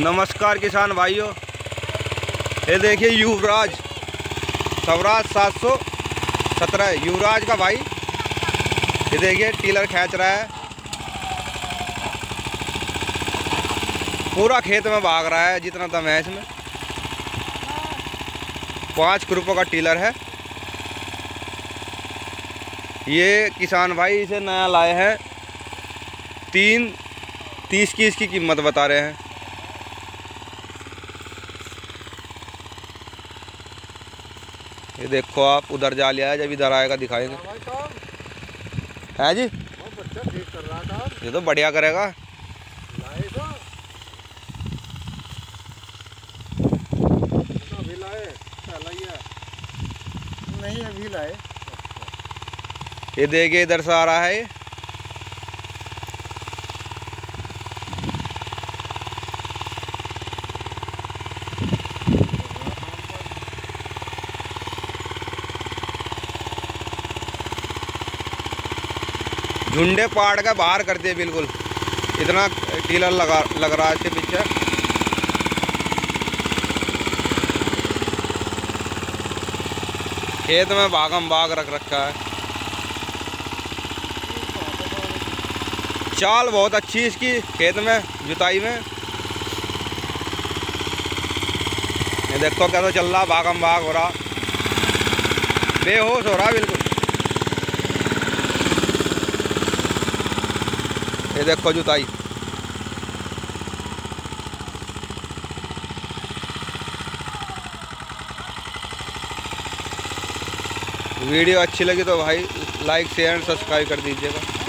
नमस्कार किसान भाइयों, ये देखिए युवराज स्वराज 717 युवराज का भाई। ये देखिए टीलर खींच रहा है, पूरा खेत में भाग रहा है जितना दम है इसमें। 5 रुपये का टीलर है ये। किसान भाई इसे नया लाए हैं, 330 की इसकी कीमत बता रहे हैं। ये देखो आप, उधर जा लिया है, जब इधर आएगा दिखाएंगे। है जी, ये तो बढ़िया करेगा। नहीं अभी लाए। ये देखिए इधर से आ रहा है ये। झुंडे पाड़ का बाहर कर दिए बिल्कुल, इतना टीलर लग रहा है इसके पीछे। खेत में भागम भाग रख रखा है। चाल बहुत अच्छी इसकी खेत में जुताई में। ये देखो कैसा चल रहा, भागम भाग हो रहा, बेहोश हो रहा बिल्कुल। ये देखो जुताई। वीडियो अच्छी लगी तो भाई लाइक शेयर सब्सक्राइब कर दीजिएगा।